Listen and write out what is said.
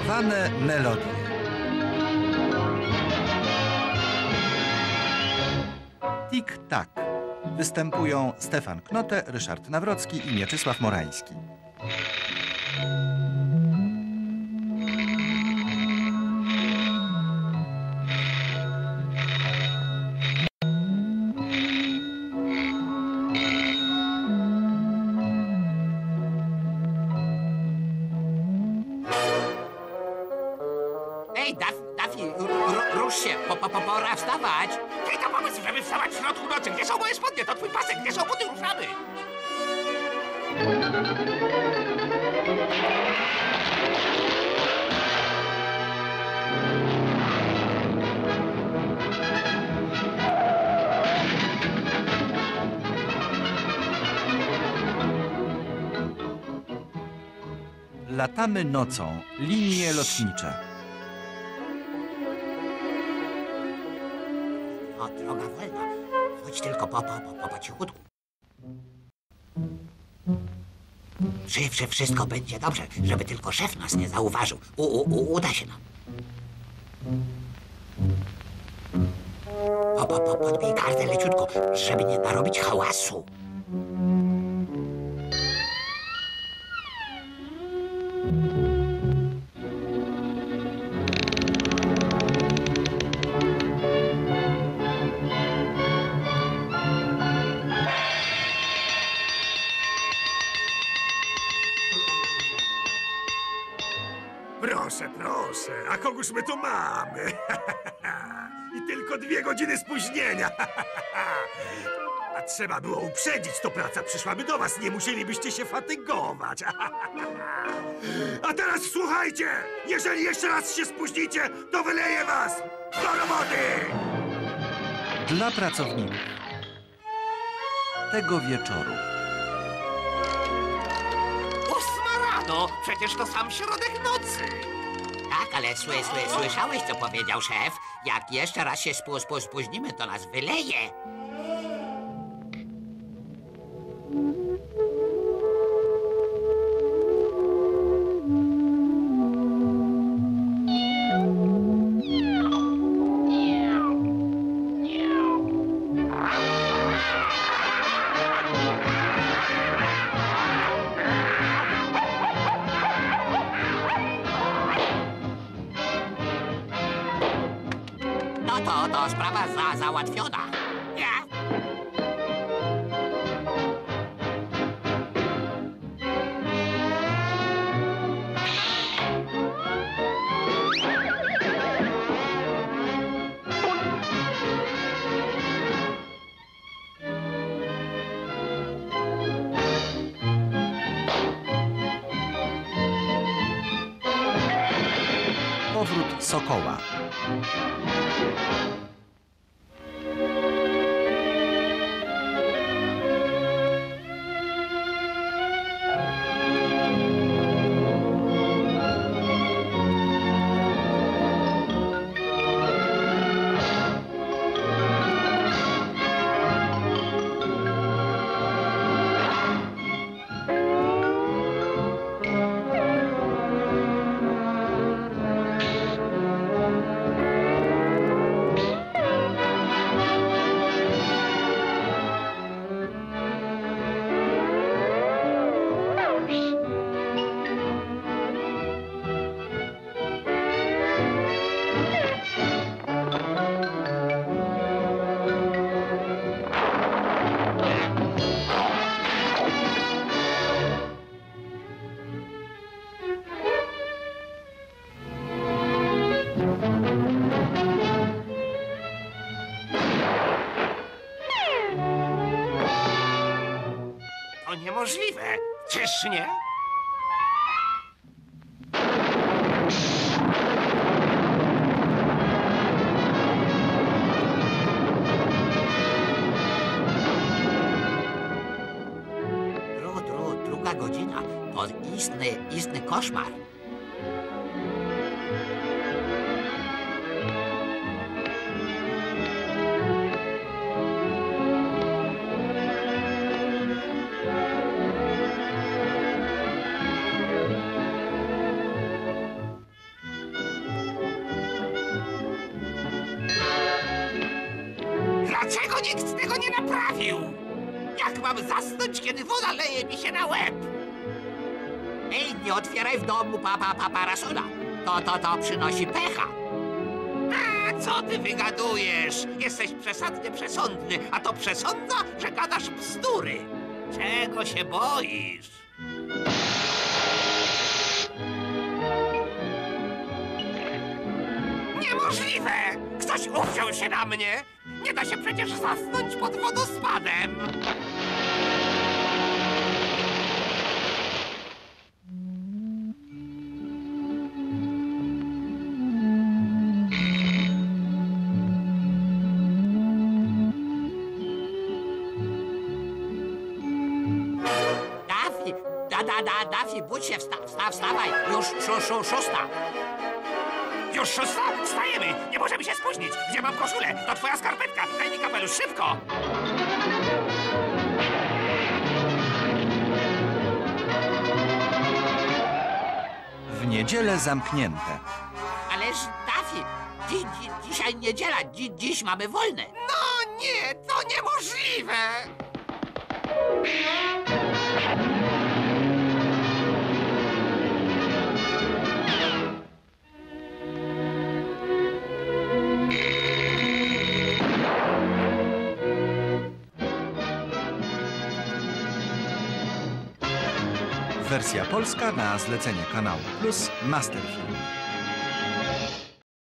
Zwariowane melodie. Tik Tak. Występują Stefan Knothe, Ryszard Nawrocki i Mieczysław Morański. Ej, Daffy, rusz się, pora wstawać. Ej, to pomysł, żeby wstawać w środku nocy. Gdzie są moje spodnie? To twój pasek. Gdzie są buty? Ruszamy. Latamy nocą. Linie lotnicze. O, droga wolna. Chodź tylko po cichutku. Wszystko będzie dobrze, żeby tylko szef nas nie zauważył. Uda się nam. Podbij kartę leciutko, żeby nie narobić hałasu. Proszę, a kogóż my tu mamy? I tylko 2 godziny spóźnienia. A trzeba było uprzedzić, to praca przyszłaby do was, nie musielibyście się fatygować. A teraz słuchajcie, jeżeli jeszcze raz się spóźnicie, to wyleję was do roboty! Dla pracowników. Tego wieczoru. 8 rano! Przecież to sam środek nocy. Tak, ale słyszałeś, co powiedział szef? Jak jeszcze raz się spóźnimy, to nas wyleje. To sprawa załatwiona. Nie? Powrót Sokoła. To niemożliwe. Czyż nie? Druga godzina. To istny koszmar. nikt tego nie naprawił! Jak mam zasnąć, kiedy woda leje mi się na łeb? Ej, nie otwieraj w domu parasola. To przynosi pecha. A co ty wygadujesz? Jesteś przesadnie przesądny, a to przesądza, że gadasz bzdury. Czego się boisz? Niemożliwe! Ktoś uwziął się na mnie! Nie da się przecież zasnąć pod wodospadem! Daffy, budź się, wstawaj! Już szósta! Już szósta? Wstajemy! Nie możemy się spóźnić! Gdzie mam koszulę? To twoja skarpetka! Daj mi kapelusz, szybko! W niedzielę zamknięte. Ależ Daffy, dzisiaj niedziela, dziś mamy wolne. No nie, to niemożliwe! Wersja polska na zlecenie Kanału Plus Masterfilm.